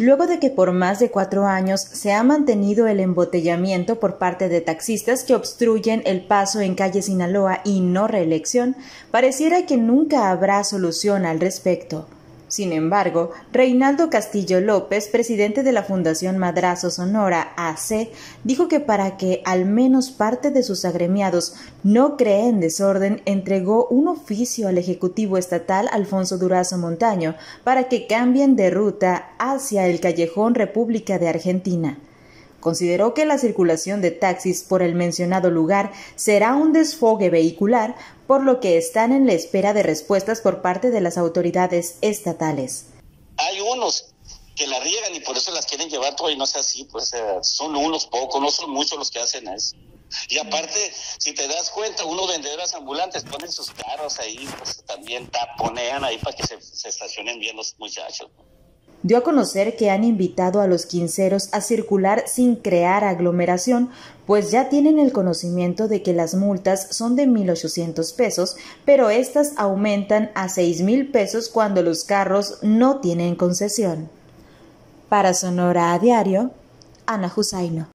luego de que por más de 4 años se ha mantenido el embotellamiento por parte de taxistas que obstruyen el paso en calle Sinaloa y no reelección, pareciera que nunca habrá solución al respecto. Sin embargo, Reinaldo Castillo López, presidente de la Fundación Madrazo Sonora AC, dijo que para que al menos parte de sus agremiados no creen desorden, entregó un oficio al Ejecutivo Estatal Alfonso Durazo Montaño para que cambien de ruta hacia el Callejón República de Argentina. Consideró que la circulación de taxis por el mencionado lugar será un desfogue vehicular, por lo que están en la espera de respuestas por parte de las autoridades estatales. Hay unos que la riegan y por eso las quieren llevar todo y no es así, pues son unos pocos, no son muchos los que hacen eso. Y aparte, si te das cuenta, unos vendedores ambulantes ponen sus carros ahí, pues también taponean ahí para que se estacionen bien los muchachos. Dio a conocer que han invitado a los quinceros a circular sin crear aglomeración, pues ya tienen el conocimiento de que las multas son de 1,800 pesos, pero estas aumentan a 6,000 pesos cuando los carros no tienen concesión. Para Sonora a Diario, Ana Hussaino.